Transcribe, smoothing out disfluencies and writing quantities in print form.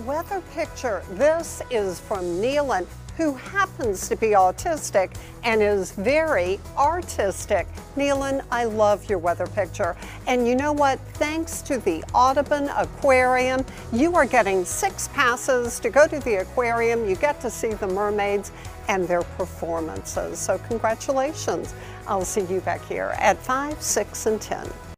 Weather picture. This is from Neelan, who happens to be autistic and is very artistic. Neelan, I love your weather picture. And you know what? Thanks to the Audubon Aquarium, you are getting 6 passes to go to the aquarium. You get to see the mermaids and their performances. So congratulations. I'll see you back here at 5, 6, and 10.